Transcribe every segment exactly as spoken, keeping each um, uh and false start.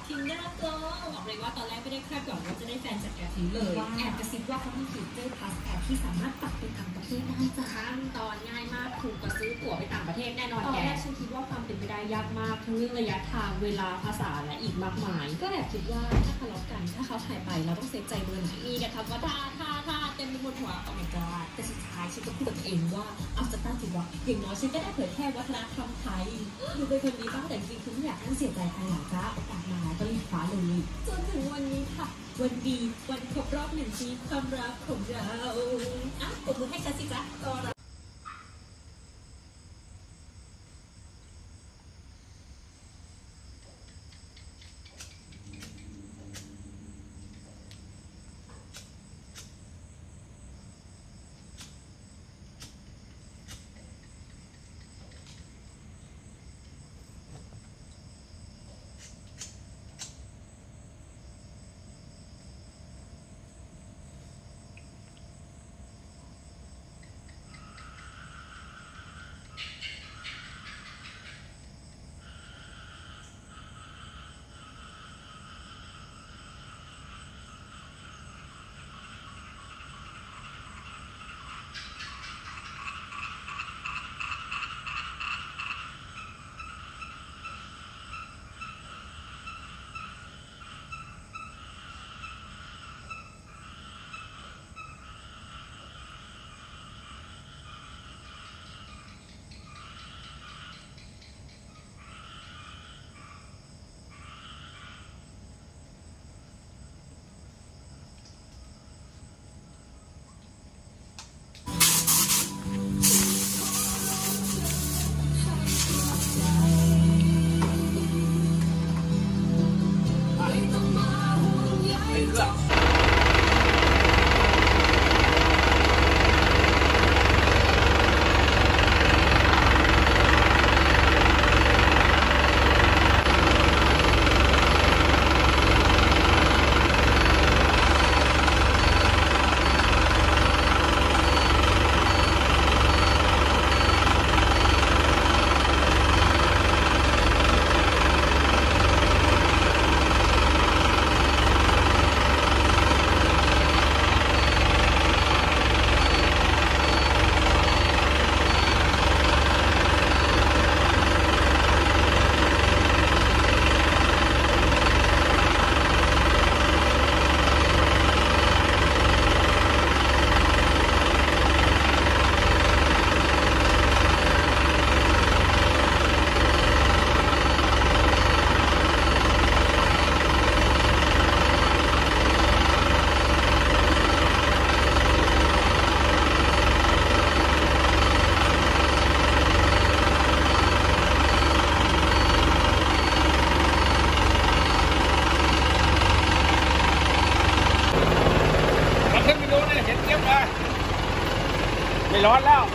ทินเดอร์ก็บอกเลยว่าตอนแรกไม่ได้คาดหวังว่าจะได้แฟนจากแอปนี้เลยแอบกระซิบว่าเขามีฟีเจอร์พาสแอปที่สามารถปักไปต่างประเทศได้จ้ะขั้นตอนง่ายมากถูกกว่าซื้อตั๋วไปต่างประเทศแน่นอนแกตอนแรกฉันคิดว่าความเป็นไปได้ยากมากทั้งเรื่องระยะทางเวลาภาษาและอีกมากมายก็แอบคิดว่าถ้าทะเลาะกันถ้าเขาหายไปเราต้องเซฟใจเบอร์ไหนมีแต่คำว่าท่าท่าท่าเต็มไปหมดหัวโอ้ my god แต่สุดท้ายฉันก็พูดกับตัวเองว่าเอาสตาร์ทสิวะอย่างน้อยฉันก็ได้เผยแพร่วัฒนธรรมไทยดูเป็นคนดีบ้างแต่จริงๆคือไม่อยากให้เสียใจภายหลังจ้าออกมาก็รีบฟ้าเลยจนถึงวันนี้ค่ะวันดีวันครบรอบหนึ่งปีความรักของเราอ่ะปรบมือให้ฉันสิจ๊ะก็รักไม่ร้อนแล้ว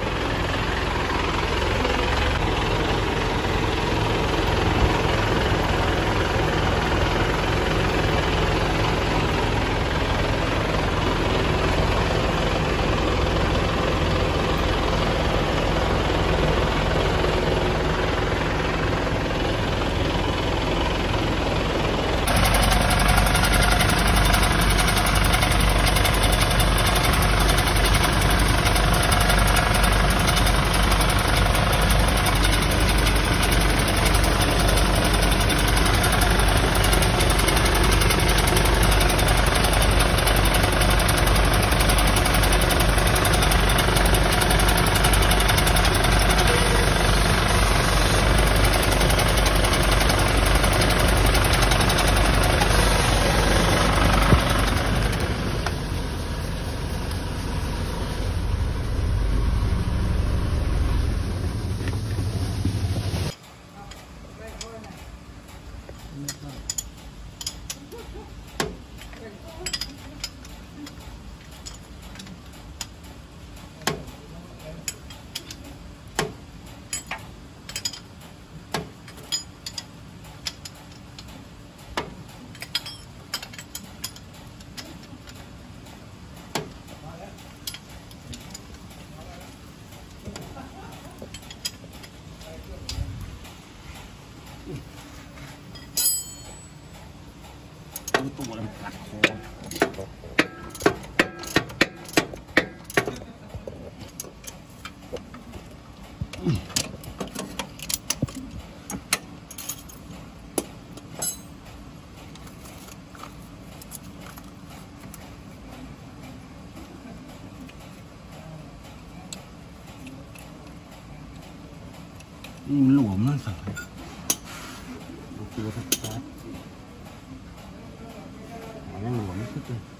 นี่มันหลวมนั่นสิดูตัวชัดๆนั่นหลวมสุดเลย